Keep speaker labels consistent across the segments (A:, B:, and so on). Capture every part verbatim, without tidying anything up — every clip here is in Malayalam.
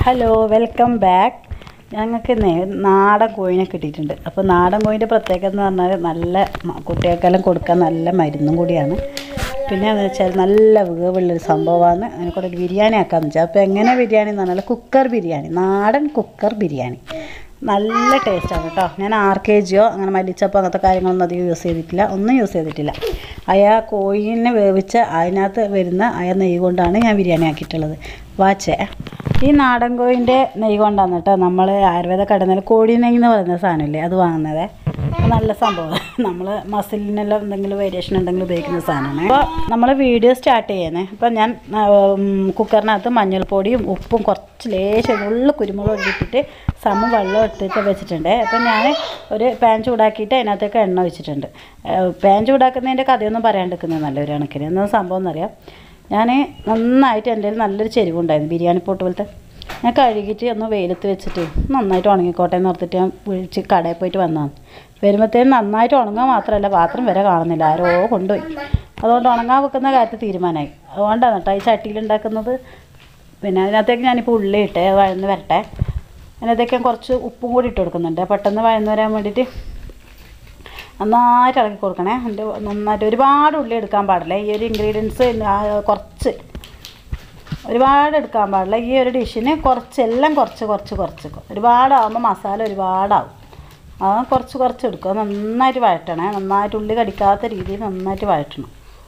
A: Hello, welcome back. ഞങ്ങൾക്ക് നാടൻ കോഴിനെ കിട്ടിയിട്ടുണ്ട്. അപ്പോൾ നാടൻ കോഴിൻ്റെ പ്രത്യേകത എന്ന് പറഞ്ഞാൽ നല്ല കുട്ടികൾക്കെല്ലാം കൊടുക്കാൻ നല്ല മരുന്നും കൂടിയാണ്. പിന്നെ എന്ന് വെച്ചാൽ നല്ല വേവുള്ളൊരു സംഭവമാണ്. അതിനെക്കൂടെ ഒരു ബിരിയാണി ആക്കാമെന്ന് വെച്ചാൽ. അപ്പോൾ എങ്ങനെ ബിരിയാണി എന്ന് പറഞ്ഞാൽ കുക്കർ ബിരിയാണി, നാടൻ കുക്കർ ബിരിയാണി നല്ല ടേസ്റ്റാണ് കേട്ടോ. ഞാൻ ആർ കെ ജിയോ അങ്ങനെ മല്ലിച്ചപ്പോ അങ്ങനത്തെ കാര്യങ്ങളൊന്നും അധികം യൂസ് ചെയ്തിട്ടില്ല, ഒന്നും യൂസ് ചെയ്തിട്ടില്ല. അയാ കോഴിനെ വേവിച്ച് അതിനകത്ത് വരുന്ന അയ നെയ്യ് കൊണ്ടാണ് ഞാൻ ബിരിയാണി ആക്കിയിട്ടുള്ളത്. വാച്ചേ, ഈ നാടൻ കോഴിൻ്റെ നെയ്യ് കൊണ്ടാണ് കേട്ടോ നമ്മൾ ആയുർവേദ കടന്നൽ കോഴി നെയ്യ് എന്ന് പറയുന്ന സാധനമില്ലേ അത് വാങ്ങുന്നത്. നല്ല സംഭവം. നമ്മൾ മസിലിനെല്ലാം എന്തെങ്കിലും വേരിയേഷൻ ഉണ്ടെങ്കിൽ ഉപയോഗിക്കുന്ന സാധനമാണ്. അപ്പോൾ നമ്മൾ വീഡിയോ സ്റ്റാർട്ട് ചെയ്യുന്നത്. അപ്പോൾ ഞാൻ കുക്കറിനകത്ത് മഞ്ഞൾപ്പൊടിയും ഉപ്പും കുറച്ച് ലേശം ഉള്ള കുരുമുളക് ഇട്ടിട്ട് സമം വെള്ളം എടുത്തിട്ട് വെച്ചിട്ടുണ്ട്. അപ്പം ഞാൻ ഒരു പാൻ ചൂടാക്കിയിട്ട് അതിനകത്തേക്ക് എണ്ണ വെച്ചിട്ടുണ്ട്. പാൻ ചൂടാക്കുന്നതിൻ്റെ കഥയൊന്നും പറയാണ്ടിരിക്കുന്നത് നല്ല ഒരു കണക്കിന്. എന്താ സംഭവം എന്നറിയാം. ഞാൻ നന്നായിട്ട് എൻ്റെ കയ്യിൽ നല്ലൊരു ചെരുവുണ്ടായിരുന്നു, ബിരിയാണി പോട്ട് പോലത്തെ. ഞാൻ കഴുകിയിട്ട് ഒന്ന് വെയിലത്ത് വെച്ചിട്ട് നന്നായിട്ട് ഉണങ്ങിക്കോട്ടെ എന്ന് ഓർത്തിട്ട് ഞാൻ വിളിച്ച് കടയിൽ പോയിട്ട് വന്നതാണ്. വരുമ്പോഴത്തേനും നന്നായിട്ട് ഉണങ്ങാൻ മാത്രമല്ല പാത്രം വരെ കാണുന്നില്ല, ആരോ കൊണ്ടുപോയി. അതുകൊണ്ട് ഉണങ്ങാൻ വെക്കുന്ന കാര്യത്തിൽ തീരുമാനമായി. അതുകൊണ്ടാണ് കേട്ടോ ഈ ചട്ടിയിൽ ഉണ്ടാക്കുന്നത്. പിന്നെ അതിനകത്തേക്ക് ഞാനിപ്പോൾ ഉള്ളി ഇട്ട് വഴന്ന് വരട്ടെ. അതിനകത്തേക്ക് ഞാൻ കുറച്ച് ഉപ്പും കൂടി ഇട്ട് കൊടുക്കുന്നുണ്ട്, പെട്ടെന്ന് വഴന്ന് വരാൻ വേണ്ടിയിട്ട്. നന്നായിട്ട് ഇളക്കി കൊടുക്കണേ. എൻ്റെ നന്നായിട്ട് ഒരുപാട് ഉള്ളി എടുക്കാൻ പാടില്ല. ഈ ഒരു ഇൻഗ്രീഡിയൻസ് കുറച്ച് ഒരുപാട് എടുക്കാൻ പാടില്ല. ഈ ഒരു ഡിഷിന് കുറച്ച് എല്ലാം കുറച്ച് കുറച്ച് കുറച്ച് ഒരുപാടാകുമ്പോൾ മസാല ഒരുപാടാവും. അത് കുറച്ച് കുറച്ച് എടുക്കുക. നന്നായിട്ട് വഴറ്റണേ. നന്നായിട്ട് ഉള്ളി കടിക്കാത്ത രീതിയിൽ നന്നായിട്ട് വഴറ്റണം.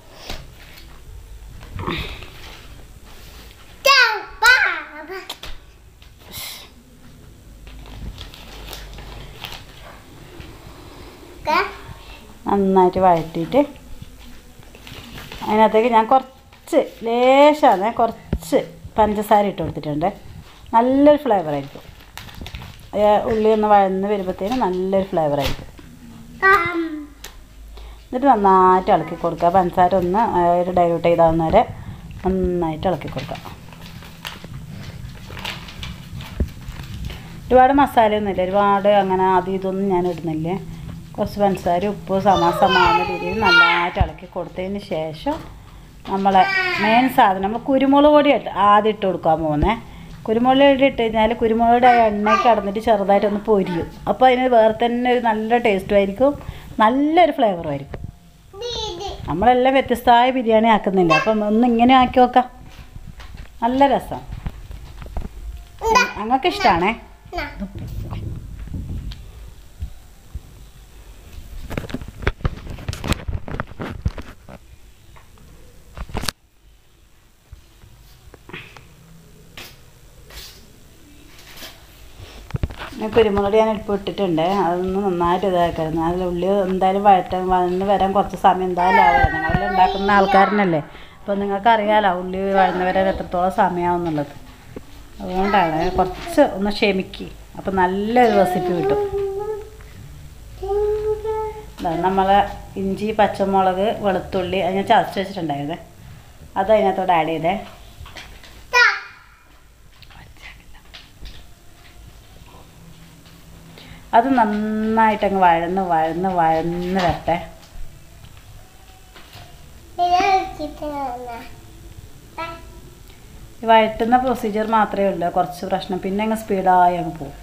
A: നന്നായിട്ട് വഴറ്റിയിട്ട് അതിനകത്തേക്ക് ഞാൻ കുറച്ച് ലേശമാണ് കുറച്ച് പഞ്ചസാര ഇട്ട് കൊടുത്തിട്ടുണ്ട്. നല്ലൊരു ഫ്ലേവറായിരിക്കും. ഉള്ളി ഒന്ന് വഴന്ന് വരുമ്പോഴത്തേനും നല്ലൊരു ഫ്ലേവറായിരിക്കും. എന്നിട്ട് നന്നായിട്ട് ഇളക്കി കൊടുക്കുക. പഞ്ചസാര ഒന്ന് ഒരു ഡൈല്യൂട്ട് ചെയ്താവുന്ന വരെ നന്നായിട്ട് ഇളക്കി കൊടുക്കുക. ഒരുപാട് മസാലയൊന്നുമില്ല, ഒരുപാട് അങ്ങനെ അത് ഇതൊന്നും ഞാൻ ഇടുന്നില്ല. കുറച്ച് പഞ്ചസാര ഉപ്പ് സമാസമാകുന്ന രീതിയിൽ നന്നായിട്ട് ഇളക്കി കൊടുത്തതിന് ശേഷം നമ്മളെ മെയിൻ സാധനം നമ്മൾ കുരുമുളക് പൊടി ആദ്യം ഇട്ട് കൊടുക്കാൻ പോകുന്നത്. കുരുമുളക് പൊടി ഇട്ട് കഴിഞ്ഞാൽ കുരുമുളകുടെ എണ്ണയ്ക്ക് കടന്നിട്ട് ചെറുതായിട്ടൊന്ന് പൊരിയും. അപ്പോൾ അതിന് വേറെ തന്നെ ഒരു നല്ല ടേസ്റ്റും ആയിരിക്കും, നല്ലൊരു ഫ്ലേവറും ആയിരിക്കും. നമ്മളെല്ലാം വ്യത്യസ്തമായ ബിരിയാണി ആക്കുന്നില്ല, അപ്പം ഒന്ന് ഇങ്ങനെ ആക്കി നോക്കാം. നല്ല രസം. ഞങ്ങൾക്ക് ഇഷ്ടമാണേ. കുരുമുളക് ഞാൻ ഇപ്പോൾ ഇട്ടിട്ടുണ്ട്. അതൊന്ന് നന്നായിട്ട് ഇതാക്കായിരുന്നു. അതിൽ ഉള്ളി എന്തായാലും വഴറ്റാൻ വഴന്ന് വരാൻ കുറച്ച് സമയം എന്തായാലും ആവില്ല. ഞങ്ങളെല്ലാം ഉണ്ടാക്കുന്ന ആൾക്കാരനല്ലേ, അപ്പോൾ നിങ്ങൾക്കറിയാമല്ലോ ഉള്ളി വഴന്ന് വരാൻ എത്രത്തോളം സമയമാവും എന്നുള്ളത്. അതുകൊണ്ടാണ് കുറച്ച് ഒന്ന് ക്ഷമിക്കുക. അപ്പോൾ നല്ലൊരു റെസിപ്പി കിട്ടും. നമ്മൾ ഇഞ്ചി പച്ചമുളക് വെളുത്തുള്ളി അത് ഞാൻ ചതച്ച് വെച്ചിട്ടുണ്ടായിരുന്നേ, അത് അതിനകത്തോടെ ആഡ് ചെയ്തേ. അത് നന്നായിട്ടങ്ങ് വഴന്ന് വഴന്ന് വഴന്ന് വരട്ടെ. വഴറ്റുന്ന പ്രൊസീജിയർ മാത്രമേ ഉള്ളൂ കുറച്ച് പ്രശ്നം, പിന്നെ അങ്ങ് സ്പീഡായി അങ്ങ് പോകും.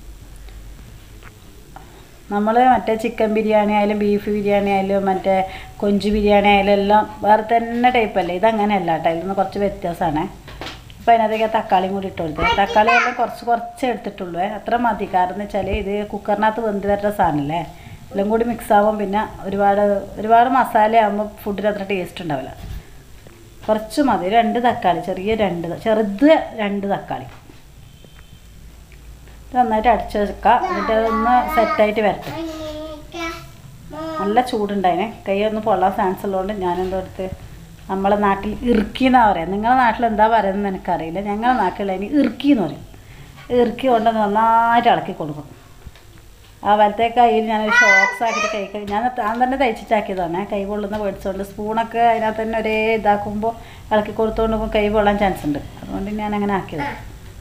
A: നമ്മൾ മറ്റേ ചിക്കൻ ബിരിയാണി ആയാലും ബീഫ് ബിരിയാണി ആയാലും മറ്റേ കൊഞ്ച് ബിരിയാണി ആയാലും എല്ലാം വേറെ തന്നെ ടൈപ്പല്ലേ. ഇതങ്ങനെയല്ല കേട്ടോ, ഇതിൽ നിന്ന് കുറച്ച് വ്യത്യാസമാണ്. അപ്പോൾ അതിനകത്തേക്ക് തക്കാളിയും കൂടി ഇട്ട് കൊടുത്തത്. തക്കാളി എല്ലാം കുറച്ച് കുറച്ച് എടുത്തിട്ടുള്ളൂ, അത്ര മതി. കാരണം എന്ന് വെച്ചാൽ ഇത് കുക്കറിനകത്ത് വെന്ത് വരുന്ന സാധനമല്ലേ, എല്ലാം കൂടി മിക്സ് ആകുമ്പോൾ പിന്നെ ഒരുപാട് ഒരുപാട് മസാല ആകുമ്പോൾ ഫുഡിന് അത്ര ടേസ്റ്റ് ഉണ്ടാവില്ല. കുറച്ച് മതി. രണ്ട് തക്കാളി, ചെറിയ രണ്ട് ചെറുത് രണ്ട് തക്കാളി നന്നായിട്ട് അടിച്ച് വെക്കുക. എന്നിട്ട് അതൊന്ന് സെറ്റായിട്ട് വരട്ടെ. നല്ല ചൂടുണ്ടായിനെ, കൈ ഒന്ന് പൊള്ളാൻ ചാൻസ് ഉള്ളതുകൊണ്ട് ഞാനെന്തോ എടുത്ത് നമ്മളെ നാട്ടിൽ ഇറുക്കി എന്നാണ് പറയുക. നിങ്ങളുടെ നാട്ടിൽ എന്താ പറയുന്നത് എനിക്കറിയില്ല. ഞങ്ങളുടെ നാട്ടിൽ അതിന് ഇറുക്കി എന്ന് പറയും. ഇറുക്കി കൊണ്ട് നന്നായിട്ട് ഇളക്കി കൊടുക്കും. ആ വലത്തെ കയ്യിൽ ഞാനൊരു ഷോക്സ് ആക്കിയിട്ട് കൈ കൈ ഞാൻ താൻ തന്നെ തയ്ച്ചിട്ടാക്കിയതാണ്. കൈ പൊള്ളുന്ന പേടിച്ചുകൊണ്ട് സ്പൂണൊക്കെ അതിനകത്ത് തന്നെ ഒരേ ഇതാക്കുമ്പോൾ ഇളക്കി കൊടുത്തുകൊണ്ട് കൈ പൊള്ളാൻ ചാൻസ് ഉണ്ട്. അതുകൊണ്ട് ഞാൻ അങ്ങനെ ആക്കിയത്.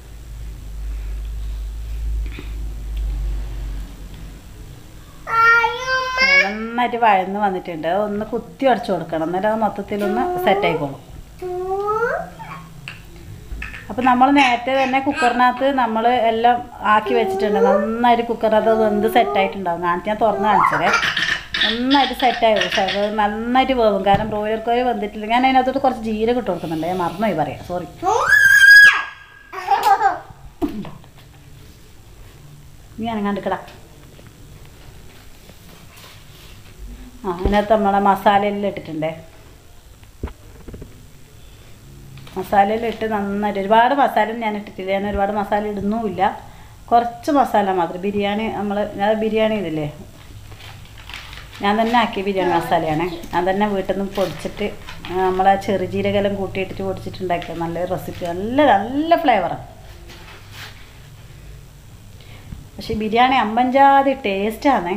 A: നന്നായിട്ട് വഴന്ന് വന്നിട്ടുണ്ട്. ഒന്ന് കുത്തി അടച്ചു കൊടുക്കണം, എന്നാലും അത് മൊത്തത്തിലൊന്ന് സെറ്റായിക്കോളും. അപ്പോൾ നമ്മൾ നേരത്തെ തന്നെ കുക്കറിനകത്ത് നമ്മൾ എല്ലാം ആക്കി വെച്ചിട്ടുണ്ട്. നന്നായിട്ട് കുക്കറിനകത്ത് വെന്ത് സെറ്റായിട്ടുണ്ടാകും. കാണിച്ച് ഞാൻ തുറന്ന് കാണിച്ചതേ. നന്നായിട്ട് സെറ്റായി അത് നന്നായിട്ട് വേവും. കാരണം ബ്രോയിലർ കോഴി വന്നിട്ടില്ല. ഞാൻ അതിനകത്തോട്ട് കുറച്ച് ജീരകം ഇട്ട് കൊടുക്കുന്നുണ്ട്. ഞാൻ മറന്നുപോയി പറയാം, സോറി. ഞാൻ കണ്ടിക്കടാ. ആ അതിനകത്ത് നമ്മളെ മസാലയെല്ലാം ഇട്ടിട്ടുണ്ടേ. മസാലയെല്ലാം ഇട്ട് നന്നായിട്ട് ഒരുപാട് മസാല ഞാൻ ഇട്ടിട്ടില്ല. ഞാൻ ഒരുപാട് മസാല ഇടുന്നുമില്ല, കുറച്ച് മസാല മാത്രം. ബിരിയാണി നമ്മൾ ഞാൻ ബിരിയാണി ഇതില്ലേ ഞാൻ തന്നെ ആക്കിയ ബിരിയാണി മസാലയാണ്. ഞാൻ തന്നെ വീട്ടിൽ നിന്ന് പൊടിച്ചിട്ട് നമ്മളെ ചെറുജീരകെല്ലാം കൂട്ടിയിട്ടിട്ട് പൊടിച്ചിട്ടുണ്ടാക്കിയത്. നല്ലൊരു റെസിപ്പി, നല്ല നല്ല ഫ്ലേവറാണ്. പക്ഷെ ബിരിയാണി അമ്പഞ്ചാതി ടേസ്റ്റാണേ.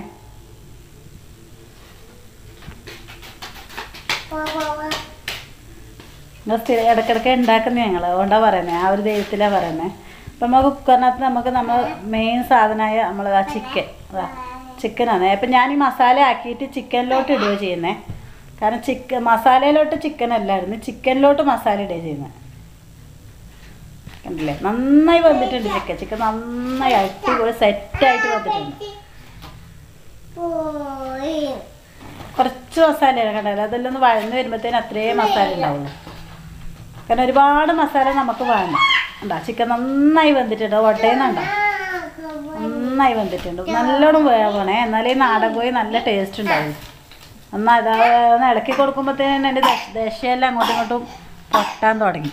A: നിങ്ങൾ സ്ഥിരം ഇടയ്ക്കിടയ്ക്ക് ഉണ്ടാക്കുന്നത് ഞങ്ങൾ, അതുകൊണ്ടാണ് പറയുന്നത്. ആ ഒരു ദൈവത്തിലാണ് പറയുന്നത്. അപ്പം നമുക്ക് കുക്കറിനകത്ത് നമുക്ക് നമ്മൾ മെയിൻ സാധനമായ നമ്മൾ ആ ചിക്കൻ ചിക്കനാണ്. അപ്പം ഞാൻ ഈ മസാല ആക്കിയിട്ട് ചിക്കനിലോട്ട് ഇടുക ചെയ്യുന്നത്. കാരണം ചിക്കൻ മസാലയിലോട്ട് ചിക്കൻ അല്ലായിരുന്നു, ചിക്കനിലോട്ട് മസാല ഇടുക ചെയ്യുന്നത്. കണ്ടില്ലേ നന്നായി വന്നിട്ടുണ്ട് ചിക്കൻ. ചിക്കൻ നന്നായി അടിപൊളി സെറ്റായിട്ട് വന്നിട്ടുണ്ട്. കുറച്ച് മസാലയാണ് കണ്ടല്ലോ, അതെല്ലാം ഒന്ന് വഴന്ന് വരുമ്പോഴത്തേന് അത്രയും മസാല ഉണ്ടാവുള്ളൂ. കാരണം ഒരുപാട് മസാല നമുക്ക് വേണ്ട. ഉണ്ടാ ചിക്കൻ നന്നായി വന്നിട്ടുണ്ട്, ഒട്ടയുന്നുണ്ടോ? നന്നായി വന്നിട്ടുണ്ട്. നല്ലോണം വേവണേ, എന്നാലേ നാടൻ കോഴി നല്ല ടേസ്റ്റ് ഉണ്ടാവും. എന്നാൽ അതാ ഇളക്കി കൊടുക്കുമ്പോഴത്തേനും എൻ്റെ ദശയെല്ലാം അങ്ങോട്ടും ഇങ്ങോട്ടും പൊട്ടാൻ തുടങ്ങി.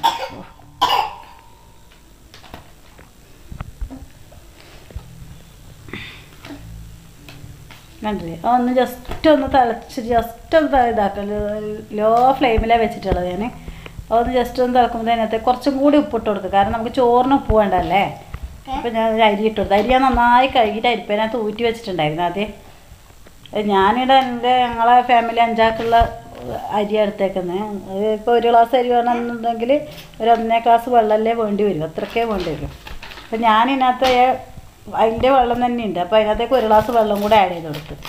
A: കണ്ടില്ലേ ഒന്ന് ജസ്റ്റ് ഒന്ന് തിളച്ച് ജസ്റ്റ് ഒന്ന് ഇതാക്കല് ലോ ഫ്ലെയിമിലാണ് വെച്ചിട്ടുള്ളത്. ഞാൻ അതൊന്ന് ജസ്റ്റ് ഒന്ന് തിളക്കുമ്പോൾ അതിനകത്ത് കുറച്ചും കൂടി ഉപ്പിട്ട് കൊടുക്കുക. കാരണം നമുക്ക് ചോറിന് ഉപ്പ് വേണ്ടല്ലേ. അപ്പോൾ ഞാൻ അരി ഇട്ട് കൊടുത്തു. അരി ഞാൻ നന്നായി കഴുകിയിട്ട് അരിപ്പേനകത്ത് ഊറ്റി വെച്ചിട്ടുണ്ടായിരുന്നു ആദ്യം. ഞാനിവിടെ എൻ്റെ ഞങ്ങളെ ഫാമിലി അഞ്ചാക്കുള്ള അരി എടുത്തേക്കുന്നത്. അത് ഇപ്പോൾ ഒരു ഗ്ലാസ് അരി വേണമെന്നുണ്ടെങ്കിൽ ഒരു ഒന്നേ ഗ്ലാസ് വെള്ളമല്ലേ വേണ്ടി വരും, അത്രയ്ക്കേ വേണ്ടി വരും. അപ്പോൾ ഞാനിതിനകത്ത് അതിൻ്റെ വെള്ളം തന്നെ ഉണ്ട്. അപ്പോൾ അതിനകത്തേക്ക് ഒരു ഗ്ലാസ് വെള്ളം കൂടെ ആഡ് ചെയ്ത് കൊടുത്ത്.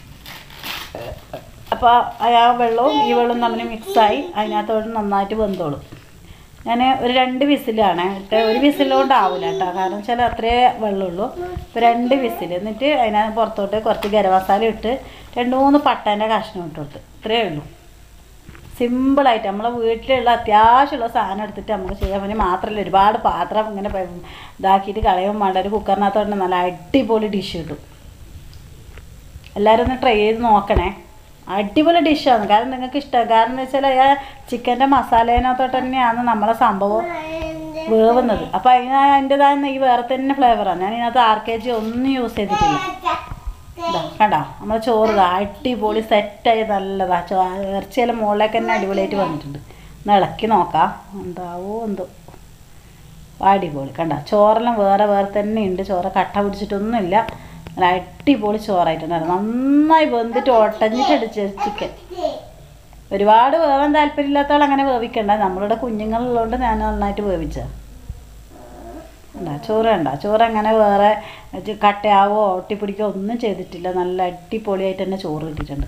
A: അപ്പോൾ ആ വെള്ളവും ഈ വെള്ളവും തമ്മിൽ മിക്സായി അതിനകത്തോട് നന്നായിട്ട് വെന്തോളും. ഞാൻ ഒരു രണ്ട് വിസിലാണ് ഇട്ട്. ഒരു വിസിലുകൊണ്ടാവില്ല കേട്ടോ, കാരണം വെച്ചാൽ അത്രേ വെള്ളമുള്ളൂ. ഇപ്പോൾ രണ്ട് വിസിൽ എന്നിട്ട് അതിനകത്ത് പുറത്തോട്ട് കുറച്ച് ഗരം മസാല ഇട്ട് രണ്ട് മൂന്ന് പട്ടേൻ്റെ കഷ്ണം ഇട്ട് കൊടുത്ത്. ഇത്രയേ ഉള്ളൂ. സിമ്പിളായിട്ട് നമ്മളെ വീട്ടിലുള്ള അത്യാവശ്യമുള്ള സാധനം എടുത്തിട്ട് നമുക്ക് ചെയ്യാൻ വേണ്ടി മാത്രമല്ല, ഒരുപാട് പാത്രം ഇങ്ങനെ ഇതാക്കിയിട്ട് കളയാൻ വേണ്ട. ഒരു കുക്കറിനകത്തോണ്ട് നല്ല അടിപൊളി ഡിഷ് കിട്ടും. എല്ലാവരും ഒന്ന് ട്രൈ ചെയ്ത് നോക്കണേ. അടിപൊളി ഡിഷാണ്. കാരണം നിങ്ങൾക്ക് ഇഷ്ടമാണ്. കാരണം എന്ന് വെച്ചാൽ ആ ചിക്കൻ്റെ മസാലേനകത്തോട്ട് തന്നെയാണ് നമ്മളെ സംഭവം വേവുന്നത്. അപ്പോൾ അതിന് അതിൻ്റെതായ ഈ വേറെ തന്നെ ഫ്ലേവറാണ്. ഞാൻ ഇതിനകത്ത് ആർ കെ ജി ഒന്നും യൂസ് ചെയ്തിട്ടില്ല. ഇതാ കണ്ടോ നമ്മൾ ചോറ് ഇതാ അടിപൊളി സെറ്റായി നല്ലതാ. ചോ ഇറച്ചിയെല്ലാം മുകളിലേക്ക് തന്നെ അടിപൊളിയായിട്ട് വന്നിട്ടുണ്ട്. ഒന്ന് ഇളക്കി നോക്കാം എന്താവോ എന്തോ. അടിപൊളി കണ്ടോ, ചോറെല്ലാം വേറെ വേറെ തന്നെ ഉണ്ട്. ചോറ് കട്ട പിടിച്ചിട്ടൊന്നുമില്ല. നല്ല അടിപൊളി ചോറായിട്ടുണ്ടായിരുന്നു. നന്നായി വെന്തിട്ട് ഒട്ടഞ്ഞിട്ടടിച്ച ചിക്കൻ. ഒരുപാട് വേവാൻ താല്പര്യമില്ലാത്തവൾ അങ്ങനെ വേവിക്കണ്ട. നമ്മളുടെ കുഞ്ഞുങ്ങളുള്ളതുകൊണ്ട് ഞാൻ നന്നായിട്ട് വേവിച്ചതാണ്. ഉണ്ടാ ചോറ് വേണ്ട, ചോറ് അങ്ങനെ വേറെ കട്ടയാവോ ഒട്ടിപ്പിടിക്കോ ഒന്നും ചെയ്തിട്ടില്ല. നല്ല അടിപൊളിയായിട്ട് തന്നെ ചോറ് കിട്ടിയിട്ടുണ്ട്.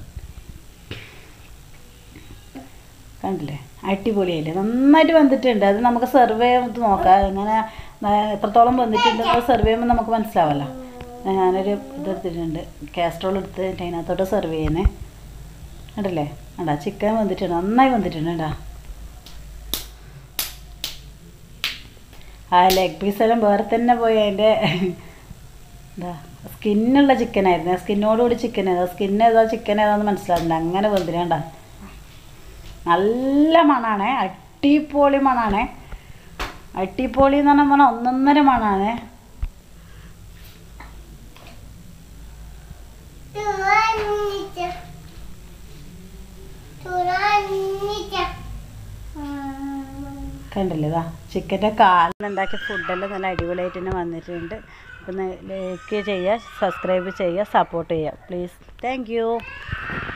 A: കണ്ടില്ലേ അടിപൊളിയായില്ലേ, നന്നായിട്ട് വെന്തിട്ടുണ്ട്. അത് നമുക്ക് സെർവ് ചെയ്ത് നോക്കാം എങ്ങനെ എത്രത്തോളം വെന്തിട്ടുണ്ടെന്ന് സെർവ് ചെയ്യുമ്പോൾ നമുക്ക് മനസ്സിലാവല്ലോ. ഞാനൊരു ഇതെടുത്തിട്ടുണ്ട്, കാസ്ട്രോൾ എടുത്ത് അതിനകത്തോട്ട് സെർവ് ചെയ്യുന്നേ. കണ്ടില്ലേ ഉണ്ടാ ചിക്കൻ വെന്തിട്ടുണ്ട്, നന്നായി വെന്തിട്ടുണ്ട്. ഉണ്ടാ ആ ലെഗ് പീസെല്ലാം വേറെ തന്നെ പോയി. അതിൻ്റെ എന്താ സ്കിന്നുള്ള ചിക്കനായിരുന്നു. സ്കിന്നോടുകൂടി ചിക്കൻ ഏതാ സ്കിൻ ഏതാ ചിക്കൻ ഏതാന്ന് മനസ്സിലാവില്ല. അങ്ങനെ വെന്തിരണ്ട. നല്ല മണാണേ, അടിപൊളി മണാണേ. അടിപൊളി എന്ന് പറഞ്ഞാൽ പറഞ്ഞാൽ ഒന്നൊന്നര മണാണേ. കണ്ടില്ലേ ഇതാ ചിക്കൻ്റെ കാലിനുണ്ടാക്കിയ ഫുഡെല്ലാം നല്ല അടിപൊളിയായിട്ട് തന്നെ വന്നിട്ടുണ്ട്. അപ്പം ലൈക്ക് ചെയ്യുക, സബ്സ്ക്രൈബ് ചെയ്യുക, സപ്പോർട്ട് ചെയ്യുക പ്ലീസ്. Thank you.